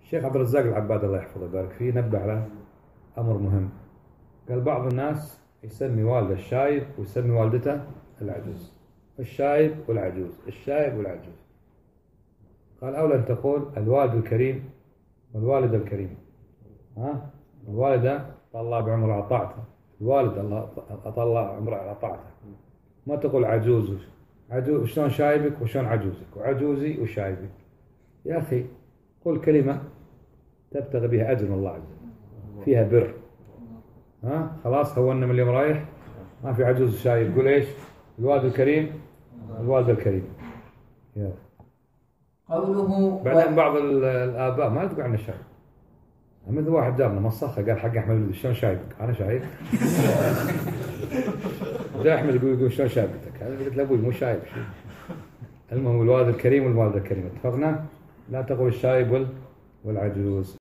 الشيخ عبد الرزاق العباد الله يحفظه ويبارك فيه نبه على أمر مهم. قال بعض الناس يسمي والده الشايب ويسمي والدته العجوز. الشايب والعجوز، الشايب والعجوز. قال أولى أن تقول الوالد الكريم والوالد الكريم. الوالدة الله بعمر على طاعته، الوالد الله أطال عمره على طاعته. ما تقول عجوز عجوز شلون شايبك وشلون عجوزك وعجوزي وشايبك. يا أخي قل كلمة تبتغي بها أجر من الله عز وجل فيها بر. خلاص هونا من اليوم رايح ما في عجوز وشايب. قول إيش؟ الوالد الكريم الوالد الكريم. قوله بعدين بعض الآباء ما تقول عنه شايب. مثل واحد جارنا مصخة قال حق أحمد شلون شايبك؟ أنا شايب. جاء أحمد يقول شلون شايبتك؟ أنا قلت له أبوي مو شايب شيء. المهم الوالد الكريم والوالدة الكريمة اتفقنا؟ لا تقول الشايب والعجوز.